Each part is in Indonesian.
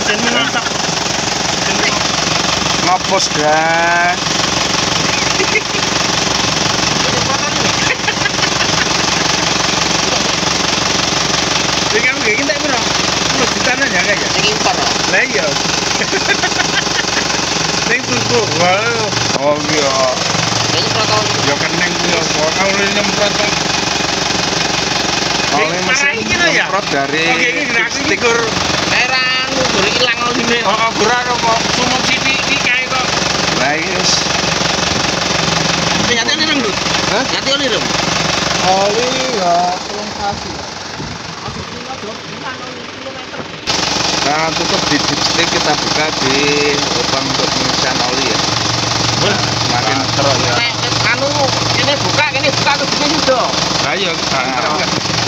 Ngopos guys. Jadi kamu kayak gini bro, lu di tanah ya kayak? Yang impor loh. Lah iya. Neng tuku, wow. Oh iya. Ini protokol. Ya kan neng tuh, kalau lu nyemprot tuh. Oleh mesin nyemprot dari stiker. Heran, udah hilang loh sini. Oh, kurang kok, cuma sini kayak kok. Lah yes. Nyati ini dong, Hah? nyati ini dong. Oli ya belum kasih. Nah, tutup di dipstick, kita buka di lubang untuk pengisian oli ya. Nah, semakin terus ya. Anu, ini buka tuh begini sudah. Ayo, Nah.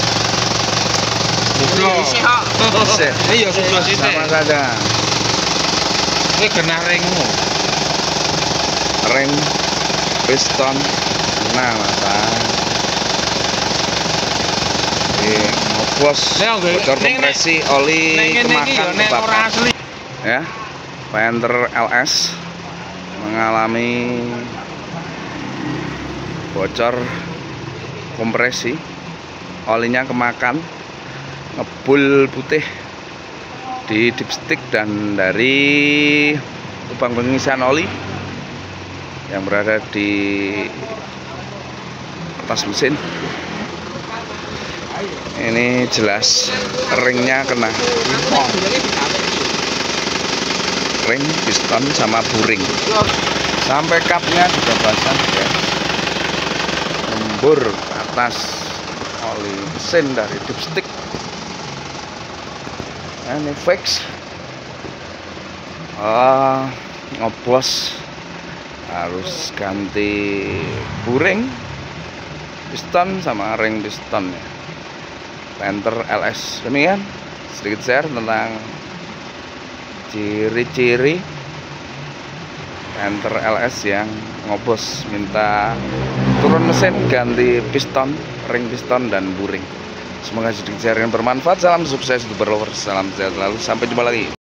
Isi hak. Bisa. iya sudah sih. Sama saja. Ini kena ringmu. Ring, piston, nah masa. Ngopos, bocor kompresi oli kemakan kebakar. Ya, Panther LS mengalami bocor kompresi, olinya kemakan, ngebul putih di dipstick dan dari lubang pengisian oli yang berada di atas mesin. Ini jelas ringnya kena, ring, piston, sama buring, sampai kapnya juga basah ya. Lembur atas oli mesin dari dipstick. Nah, ini fix. Ngopos, harus ganti buring, piston, sama ring piston ya. Panther LS. Demikian sedikit share tentang ciri-ciri Panther LS yang ngobos, minta turun mesin, ganti piston, ring piston, dan buring. Semoga sedikit share yang bermanfaat. Salam sukses untuk berlovers, salam sehat selalu, sampai jumpa lagi.